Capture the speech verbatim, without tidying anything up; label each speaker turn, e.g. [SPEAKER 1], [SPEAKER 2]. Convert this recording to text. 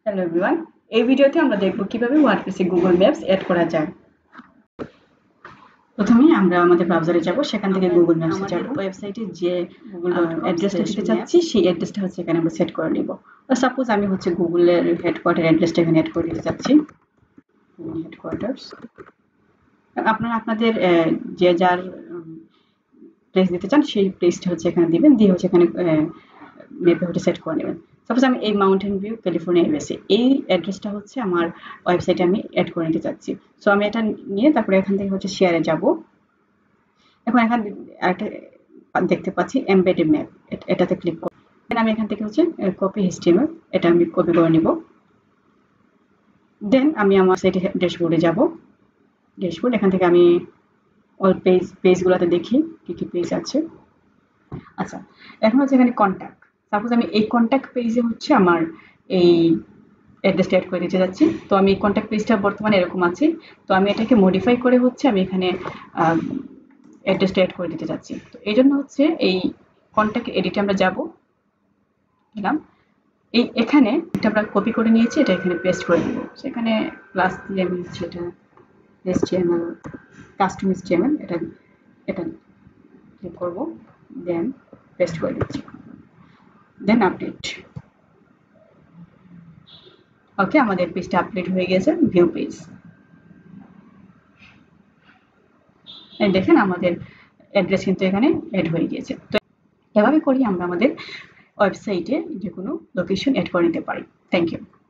[SPEAKER 1] Hello everyone, এই ভিডিওতে আমরা দেখব কিভাবে ওয়ার্ডপ্রেসে গুগল ম্যাপস এড করা যায়। প্রথমে আমরা আমাদের ব্রাউজারে যাব, সেখান থেকে গুগল ম্যাপসে যাব। ওয়েবসাইটে যে গুগল অ্যাড্রেসটা দিতে চাচ্ছি সেই অ্যাড্রেসটা হচ্ছে এখানে আমরা সেট করে নিব। সাপোজ আমি হচ্ছে গুগলের হেডকোয়ার্টার অ্যাড্রেসটা এখানে অ্যাড করে দিতে চাচ্ছি। গুগল হেডকোয়ার্টার্স আপনারা আপনাদের যে যার প্লেস দিতে চান সেই প্লেসটা হচ্ছে এখানে দিবেন, দিয়ে হচ্ছে এখানে ম্যাপে হচ্ছে সেট করে নেবেন। সাপোজ আমি এই মাউন্টেন ভিউ ক্যালিফোর্নিয়া ইউএসএ এই অ্যাড্রেসটা হচ্ছে আমার ওয়েবসাইটে আমি অ্যাড করে নিতে চাচ্ছি। সো আমি এটা নিয়ে তারপরে এখান থেকে হচ্ছে শেয়ারে যাব। এখন এখানে একটা দেখতে পাচ্ছি এমবেডেড ম্যাপ, এটাতে ক্লিক করব। আমি এখান থেকে হচ্ছে কপি এইচটিএমএল এটা আমি কপি করে নিব। দেন আমি আমার সাইটে ড্যাশবোর্ডে যাব। ড্যাশবোর্ড এখান থেকে আমি অল পেজ পেজগুলোতে দেখি কি কি পেজ আছে। আচ্ছা, এখন হচ্ছে এখানে কন্ট্যাক্ট। সাপোজ আমি এই কন্ট্যাক্ট পেজে হচ্ছে আমার এই অ্যাড্রেসটা অ্যাড করে দিতে যাচ্ছি। তো আমি এই কন্ট্যাক্ট পেজটা বর্তমানে এরকম আছে, তো আমি এটাকে মডিফাই করে হচ্ছে আমি এখানে অ্যাড্রেসটা অ্যাড করে দিতে যাচ্ছি। তো এই জন্য হচ্ছে এই কন্ট্যাক্ট এডিটে আমরা যাব, গেলাম। এই এখানে এটা আমরা কপি করে নিয়েছি, এটা এখানে পেস্ট করে দিব। সেখানে প্লাস দিয়ে আমি হচ্ছে এটা এইচটিএমএল কাস্টম এইচটিএমএল এটা এটা ক্লিক করব, দেন পেস্ট করে দিচ্ছি, দেন আপডেট। ওকে, আমাদের পেজটা আপডেট হয়ে গেছে, ভিউ পেজ। দেখেন আমাদের অ্যাড্রেস কিন্তু এখানে অ্যাড হয়ে গিয়েছে। তো এভাবে করি আমরা আমাদের ওয়েবসাইটে যে কোনো লোকেশন অ্যাড করে নিতে পারি। Thank you.